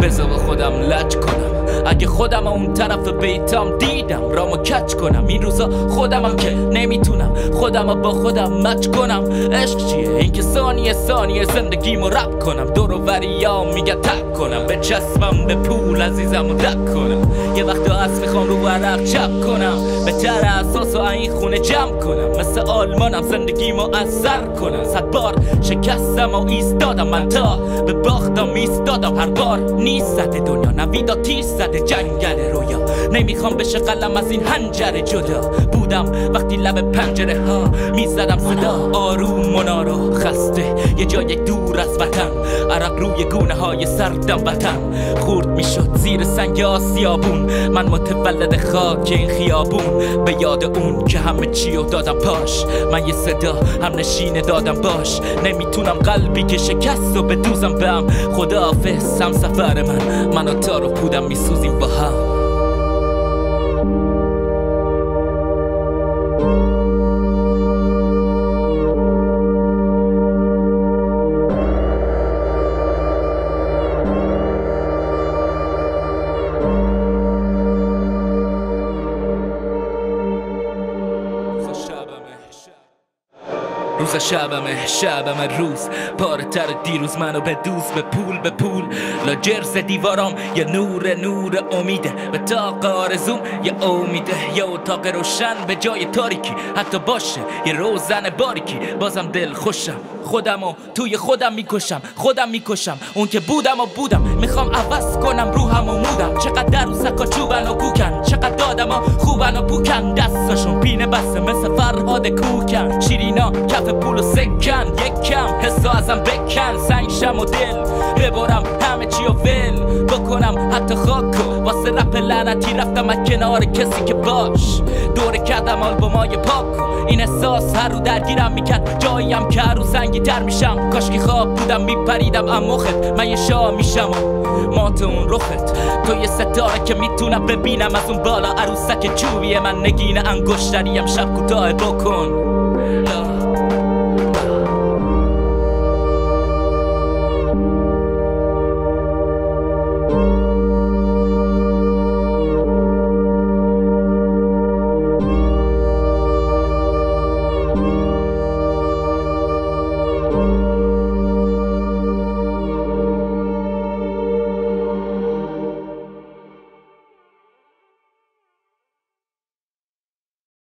بذار با خودم لج کنم. اگه خودم اون طرف بیتام دیدم رامو کچ کنم. این روزا خودمم که نمیتونم خودم با خودم مچ کنم. عشق چیه؟ اینکه ثانیه ثانیه زندگیمو رپ کنم. دور و بریام میگه تک کنم. به چسبم به پول عزیزمو دک کنم. یه وقتا از میخوام رو ورق چپ کنم. بهتر اساس و این خونه جمع کنم. مثل آلمانم زندگیمو از سر کنم. 100 بار شکستم و ایستادم. من تا به باختم ایستادم. هر بار نیست زده دنیا نویدا تیر زده جنگل رویا. نمیخوام بشه قلم از این حنجره جدا. بودم وقتی لب پنجره ها میزدم صدا آروم و نارو خسته یه جای دور از وطن. عرق روی گونه های سردم وطن خورد میشد زیر سنگ آسیابون. من متولد خاک این خیابون به یاد اون که همه چیو دادم پاش. من یه صدا هم نشینه دادم باش. نمیتونم قلبی که شکست و بدوزم به هم. خداحافظ هم سفر من و تارو بودم میسوزیم با هم. روز شبمه روز پاره تر دیروز. منو به دوز به پول لاجرز دیوارام یه نور امیده. به تاق آرزوم یه امیده. یه اتاق روشن به جای تاریکی حتی باشه یه روزن باریکی. بازم دل خوشم خودمو توی خودم میکشم. اون که بودم میخوام عوض کنم روحم و مودم. چقدر عروسکا چوبن و کوکن. چقدر دادم خوبن و پوکن. دستاشون پینه بسته مثل فرهاد کوکن. شیرینا کف پول و سکن. یک کم حسا ازم بکن. سنگ شم و دل ببارم همه چی و ول بکنم حتی خاکو. واسه رپ لعنتی رفتم از کنار کسی که باش دوره کردم آلبومای پاکو. این احساس هر رو درگیرم میکرد. جاییم که هر رو سنگی تر میشم. کاشکی خواب بودم میپریدم اموخت. من یه شاه میشم و مات اون رخت. تو یه ستاره که میتونم ببینم از اون بالا. عروسک چوبیه من نگین انگشتریم شب کوتاه بکن.